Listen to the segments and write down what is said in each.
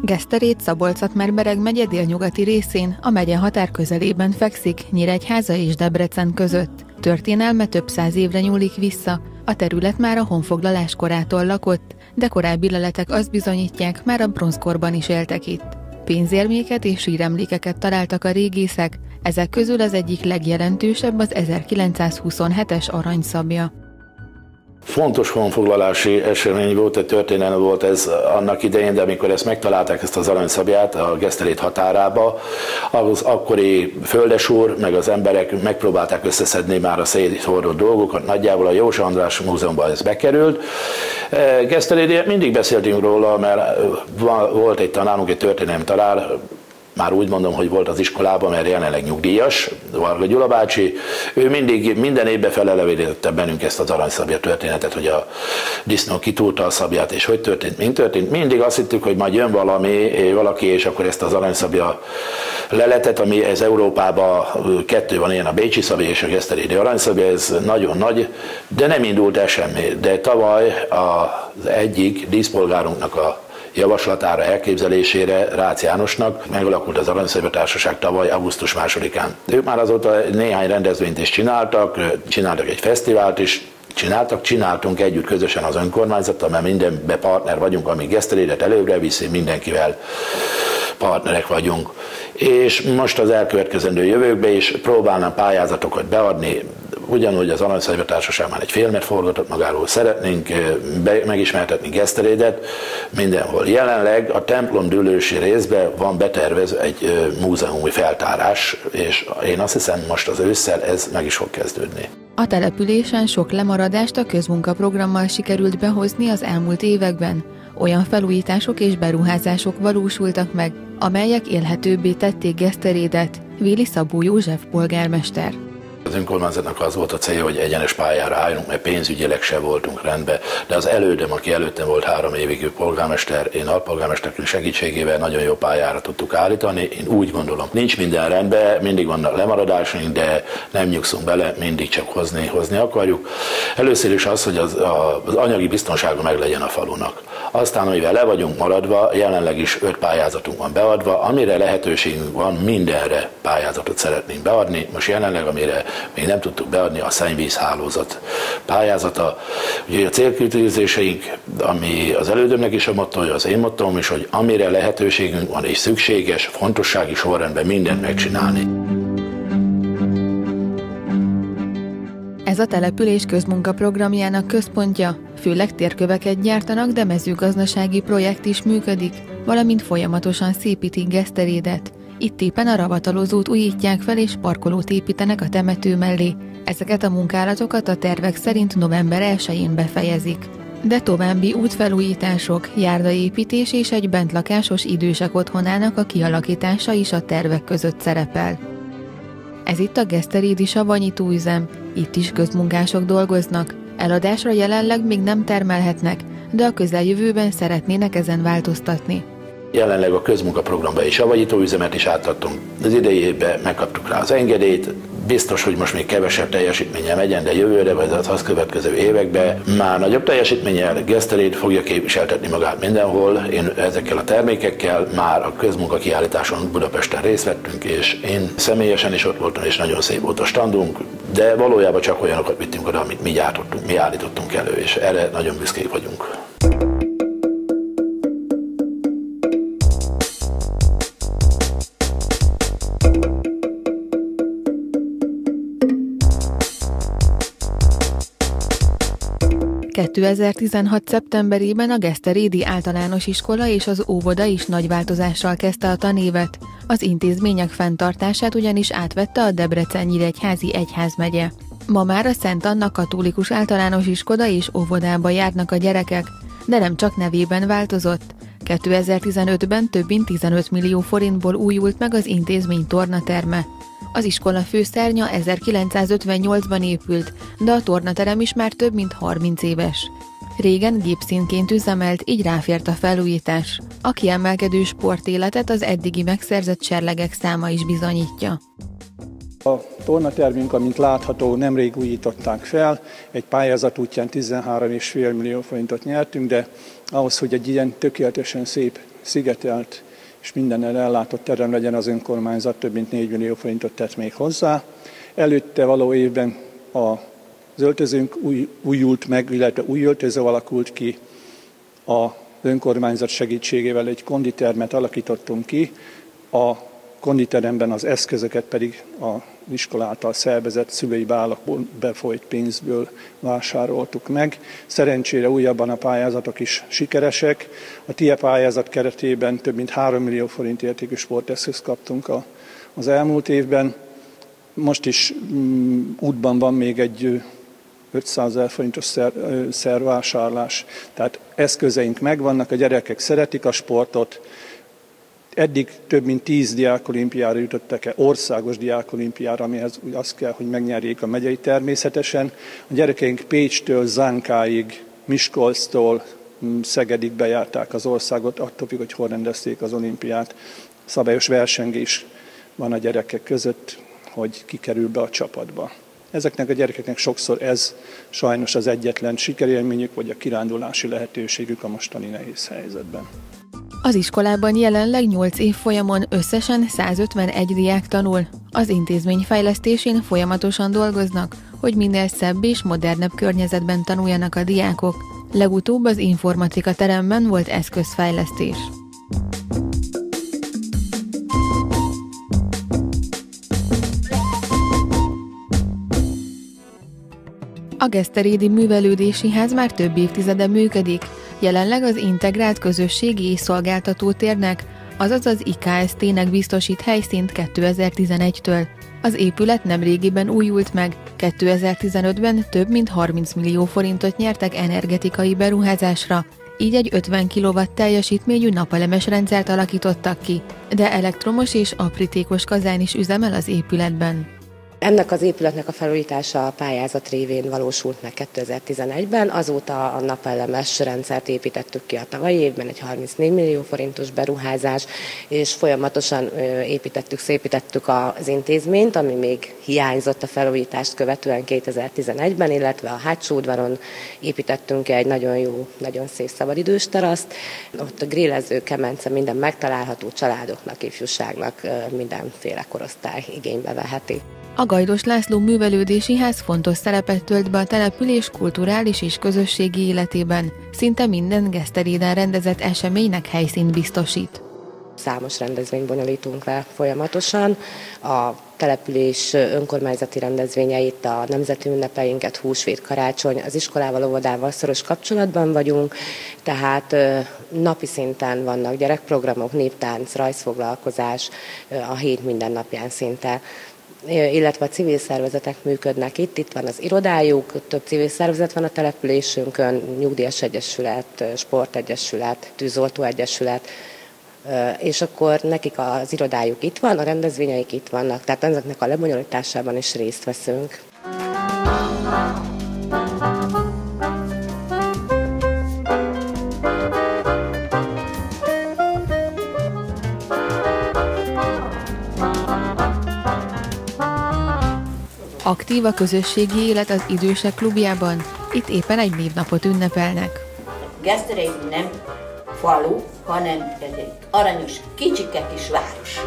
Geszterét, Szabolcs-Szatmár-Bereg megye délnyugati részén, a megye határ közelében fekszik, Nyíregyháza és Debrecen között. Történelme több száz évre nyúlik vissza, a terület már a honfoglalás korától lakott, de korábbi leletek azt bizonyítják, már a bronzkorban is éltek itt. Pénzérméket és síremlékeket találtak a régészek, ezek közül az egyik legjelentősebb az 1927-es aranyszabja. Fontos honfoglalási esemény volt, egy történelem volt ez annak idején, de amikor ezt megtalálták, ezt az aranyszabját a Geszterét határába, az akkori földesúr, meg az emberek megpróbálták összeszedni már a széthordott dolgokat, nagyjából a Józsa András Múzeumban ez bekerült. Geszterét mindig beszéltünk róla, mert volt egy tanárunk, egy történelmi tanár, már úgy mondom, hogy volt az iskolában, mert jelenleg nyugdíjas, Varga Gyula bácsi, ő mindig minden évben felelevenítette bennünk ezt az aranyszabja történetet, hogy a disznó kitúrta a szabját, és hogy történt, mint történt. Mindig azt hittük, hogy majd jön valaki, és akkor ezt az aranyszabja leletet, ami ez Európában kettő van, ilyen a bécsi szabja és a geszterédi aranyszabja, ez nagyon nagy, de nem indult el semmi. De tavaly az egyik díszpolgárunknak a javaslatára, elképzelésére, Rácz Jánosnak megalakult az Aranyszabja Társaság tavaly augusztus 2-án. Ők már azóta néhány rendezvényt is csináltak egy fesztivált is, csináltunk együtt közösen az önkormányzattal, mert mindenben partner vagyunk, ami Geszterédet előbbre viszi, mindenkivel partnerek vagyunk. És most az elkövetkezendő jövőkben is próbálnám pályázatokat beadni, ugyanúgy az Aranyszabja Társaság már egy filmet forgatott magáról, szeretnénk megismertetni Geszterédet mindenhol. Jelenleg a templom dűlősi részben van betervezve egy múzeumi feltárás, és én azt hiszem, most az ősszel ez meg is fog kezdődni. A településen sok lemaradást a közmunkaprogrammal sikerült behozni az elmúlt években. Olyan felújítások és beruházások valósultak meg, amelyek élhetőbbé tették Geszterédet, véli Szabó József polgármester. Az önkormányzatnak az volt a célja, hogy egyenes pályára álljunk, mert pénzügyileg se voltunk rendben, de az elődöm, aki előttem volt 3 évig polgármester, én alpolgármesterünk segítségével nagyon jó pályára tudtuk állítani. Én úgy gondolom, nincs minden rendben, mindig vannak lemaradásaink, de nem nyugszunk bele, mindig csak hozni akarjuk. Először is az, hogy az anyagi biztonsága meg legyen a falunak. Aztán, amivel le vagyunk maradva, jelenleg is 5 pályázatunk van beadva, amire lehetőségünk van, mindenre pályázatot szeretnénk beadni. Most jelenleg, amire még nem tudtuk beadni, a szennyvízhálózat pályázata. Ugye a célkitűzéseink, ami az elődömnek is a mottója, az én mottóm is, hogy amire lehetőségünk van és szükséges, fontossági sorrendben mindent megcsinálni. Ez a település közmunkaprogramjának központja, főleg térköveket gyártanak, de mezőgazdasági projekt is működik, valamint folyamatosan szépítik Geszterédet. Itt éppen a ravatalozót újítják fel és parkolót építenek a temető mellé. Ezeket a munkálatokat a tervek szerint november 1-én befejezik. De további útfelújítások, járdaépítés és egy bentlakásos idősek otthonának a kialakítása is a tervek között szerepel. Ez itt a geszterédi savanyítóüzem, itt is közmunkások dolgoznak. Eladásra jelenleg még nem termelhetnek, de a közeljövőben szeretnének ezen változtatni. Jelenleg a közmunkaprogramba és savanyítóüzemet is átadtunk. Az idei évben megkaptuk rá az engedélyt, biztos, hogy most még kevesebb teljesítménnyel megyen, de jövőre vagy az azt következő években már nagyobb teljesítménnyel Geszterét fogja képviseltetni magát mindenhol. Én ezekkel a termékekkel már a közmunkakiállításon Budapesten részt vettünk, és én személyesen is ott voltam, és nagyon szép volt a standunk, de valójában csak olyanokat vittünk oda, amit mi gyártottunk, mi állítottunk elő, és erre nagyon büszkék vagyunk. ...2016. szeptemberében a Geszterédi Általános Iskola és az óvoda is nagy változással kezdte a tanévet. Az intézmények fenntartását ugyanis átvette a Debrecen-Nyíregyházi egyházmegye. Ma már a Szent Anna Katolikus Általános Iskola és óvodába járnak a gyerekek, de nem csak nevében változott. 2015-ben több mint 15 millió forintból újult meg az intézmény tornaterme. Az iskola főszárnya 1958-ban épült, de a tornaterem is már több mint 30 éves. Régen gépszínként üzemelt, így ráfért a felújítás. A kiemelkedő sportéletet az eddigi megszerzett serlegek száma is bizonyítja. A tornatermünk, amint látható, nemrég újították fel, egy pályázat útján 13,5 millió forintot nyertünk, de ahhoz, hogy egy ilyen tökéletesen szép, szigetelt és mindennel ellátott terem legyen, az önkormányzat több mint 4 millió forintot tett még hozzá. Előtte való évben az öltözőnk újult meg, illetve új öltöző alakult ki. Az önkormányzat segítségével egy konditermet alakítottunk ki, a konditeremben az eszközöket pedig az iskola által szervezett szülői bálakból befolyt pénzből vásároltuk meg. Szerencsére újabban a pályázatok is sikeresek. A TIE pályázat keretében több mint 3 millió forint értékű sporteszközt kaptunk az elmúlt évben. Most is útban van még egy 500 000 forintos szervásárlás. Tehát eszközeink megvannak, a gyerekek szeretik a sportot. Eddig több mint 10 diákolimpiára jutottak el, országos diákolimpiára, amihez azt kell, hogy megnyerjék a megyei természetesen. A gyerekeink Pécstől, Zánkáig, Miskolctól, Szegedig bejárták az országot, attól függ, hogy hol rendezték az olimpiát. Szabályos versengés van a gyerekek között, hogy kikerül be a csapatba. Ezeknek a gyerekeknek sokszor ez sajnos az egyetlen sikerélményük, vagy a kirándulási lehetőségük a mostani nehéz helyzetben. Az iskolában jelenleg 8 évfolyamon összesen 151 diák tanul. Az intézmény fejlesztésén folyamatosan dolgoznak, hogy minél szebb és modernebb környezetben tanuljanak a diákok. Legutóbb az informatika teremben volt eszközfejlesztés. A Geszterédi Művelődési Ház már több évtizede működik. Jelenleg az integrált közösségi és szolgáltatótérnek, azaz az IKST-nek biztosít helyszínt 2011-től. Az épület nemrégiben újult meg, 2015-ben több mint 30 millió forintot nyertek energetikai beruházásra, így egy 50 kW teljesítményű napelemes rendszert alakítottak ki, de elektromos és aprítékos kazán is üzemel az épületben. Ennek az épületnek a felújítása a pályázat révén valósult meg 2011-ben, azóta a napelemes rendszert építettük ki a tavalyi évben, egy 34 millió forintos beruházás, és folyamatosan szépítettük az intézményt, ami még hiányzott a felújítást követően 2011-ben, illetve a hátsó udvaron építettünk egy nagyon jó, nagyon szép szabadidős teraszt. Ott a grillező, kemence, minden megtalálható, családoknak, ifjúságnak mindenféle korosztály igénybe veheti. A Gajdos László Művelődési Ház fontos szerepet tölt be a település kulturális és közösségi életében. Szinte minden Geszteréden rendezett eseménynek helyszínt biztosít. Számos rendezvényt bonyolítunk le folyamatosan. A település önkormányzati rendezvényeit, a nemzeti ünnepeinket, húsvét, karácsony, az iskolával, óvodával szoros kapcsolatban vagyunk, tehát napi szinten vannak gyerekprogramok, néptánc, rajzfoglalkozás, a hét minden napján szinte, illetve a civil szervezetek működnek itt van az irodájuk, több civil szervezet van a településünkön, Nyugdíjas Egyesület, Sportegyesület, Tűzoltó Egyesület, és akkor nekik az irodájuk itt van, a rendezvényeik itt vannak, tehát ezeknek a lebonyolításában is részt veszünk. Aktív a közösségi élet az idősek klubjában, itt éppen egy névnapot ünnepelnek. Geszteréd nem falu, hanem ez egy aranyos, kicsike kis város.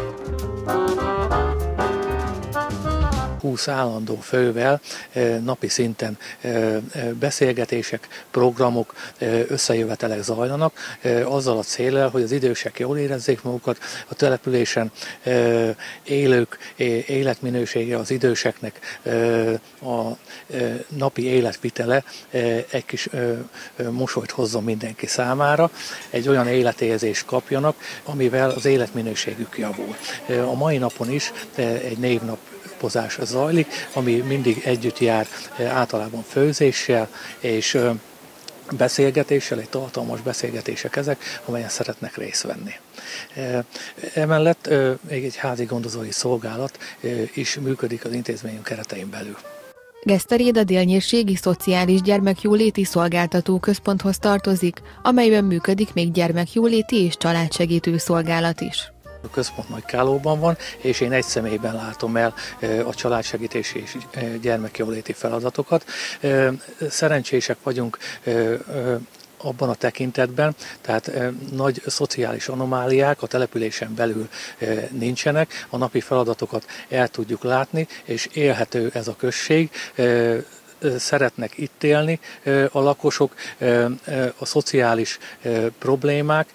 20 állandó fővel napi szinten beszélgetések, programok, összejövetelek zajlanak, azzal a céllal, hogy az idősek jól érezzék magukat, a településen élők életminősége az időseknek, a napi életvitele egy kis mosolyt hozzon mindenki számára, egy olyan életérzést kapjanak, amivel az életminőségük javul. A mai napon is egy névnap zajlik, ami mindig együtt jár általában főzéssel és beszélgetéssel, egy tartalmas beszélgetések ezek, amelyen szeretnek részt venni. Emellett még egy házi gondozói szolgálat is működik az intézményünk keretein belül. Geszteréd a Délnyírségi Szociális Gyermekjóléti Szolgáltató Központhoz tartozik, amelyben működik még gyermekjóléti és családsegítő szolgálat is. A központ Nagykálóban van, és én egy személyben látom el a családsegítési és gyermekjóléti feladatokat. Szerencsések vagyunk abban a tekintetben, tehát nagy szociális anomáliák a településen belül nincsenek, a napi feladatokat el tudjuk látni, és élhető ez a község. Szeretnek itt élni a lakosok, a szociális problémák,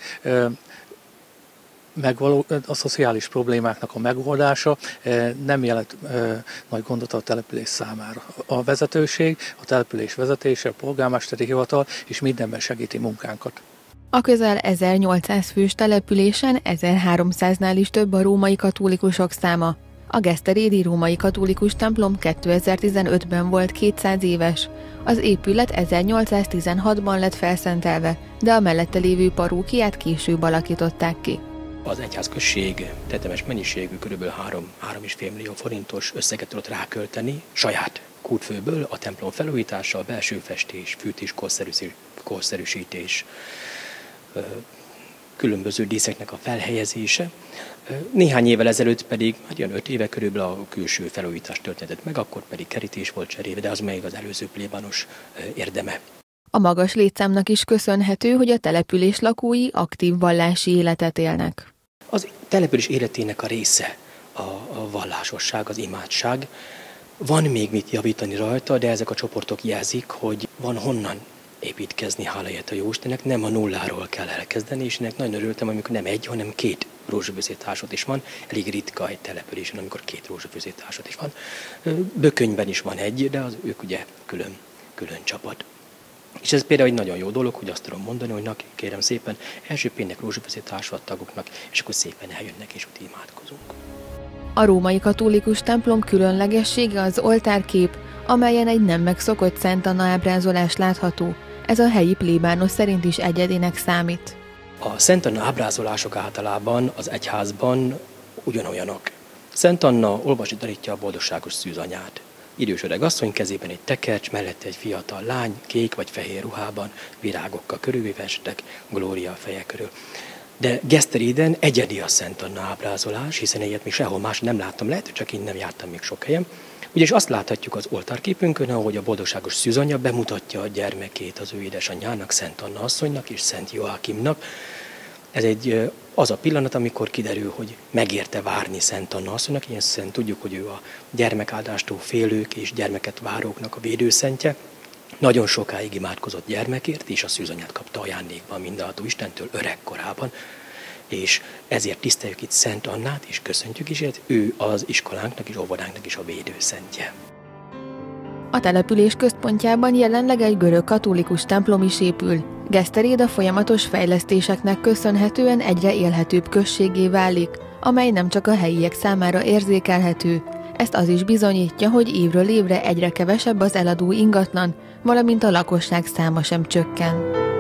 a szociális problémáknak a megoldása nem jelent nagy gondot a település számára. A vezetőség, a település vezetése, a polgármesteri hivatal is mindenben segíti munkánkat. A közel 1800 fős településen 1300-nál is több a római katolikusok száma. A geszterédi római katolikus templom 2015-ben volt 200 éves. Az épület 1816-ban lett felszentelve, de a mellette lévő parókiát később alakították ki. Az egyházközség tetemes mennyiségű kb. 3,5 millió forintos összeget tudott rákölteni saját kútfőből a templom felújítása, a belső festés, fűtés, korszerűsítés, különböző díszeknek a felhelyezése. Néhány évvel ezelőtt pedig, olyan 5 éve körülbelül a külső felújítás történt meg, akkor pedig kerítés volt cserébe, de az még az előző plébános érdeme. A magas létszámnak is köszönhető, hogy a település lakói aktív vallási életet élnek. Az település életének a része a vallásosság, az imádság. Van még mit javítani rajta, de ezek a csoportok jelzik, hogy van honnan építkezni, hálaját a Jóistennek, nem a nulláról kell elkezdeni, és ennek nagyon örültem, amikor nem egy, hanem 2 rózsafőzétársad is van. Elég ritka egy településen, amikor 2 rózsafőzétársad is van. Bökönyben is van egy, de ők ugye külön csapat. És ez például egy nagyon jó dolog, hogy azt tudom mondani, hogy kérem szépen, első péntek rózsafőzé társadaltagoknak, és akkor szépen eljönnek, és ott imádkozunk. A római katolikus templom különlegessége az oltárkép, amelyen egy nem megszokott Szent Anna ábrázolás látható. Ez a helyi plébános szerint is egyedinek számít. A Szent Anna ábrázolások általában az egyházban ugyanolyanok. Szent Anna olvasni tanítja a boldogságos szűzanyát. Idős öreg asszony kezében egy tekercs, mellette egy fiatal lány, kék vagy fehér ruhában, virágokkal körülvéve esetek, glória a feje körül. De Geszteréden egyedi a Szent Anna ábrázolás, hiszen ilyet még sehol más nem láttam, lehet, hogy csak én nem jártam még sok helyen. Ugyanis azt láthatjuk az oltárképünkön, ahogy a boldogságos szűzanya bemutatja a gyermekét az ő édesanyjának, Szent Anna asszonynak és Szent Joákimnak. Ez az a pillanat, amikor kiderül, hogy megérte várni Szent Anna asszonynak, hiszen tudjuk, hogy ő a gyermekáldástól félők és gyermeket váróknak a védőszentje. Nagyon sokáig imádkozott gyermekért, és a szűzanyát kapta ajándékban mindenható Istentől öregkorában, és ezért tiszteljük itt Szent Annát, és köszöntjük is, hogy ő az iskolánknak és óvodánknak is a védőszentje. A település központjában jelenleg egy görög katolikus templom is épül. Geszteréd a folyamatos fejlesztéseknek köszönhetően egyre élhetőbb községgé válik, amely nem csak a helyiek számára érzékelhető. Ezt az is bizonyítja, hogy évről évre egyre kevesebb az eladó ingatlan, valamint a lakosság száma sem csökken.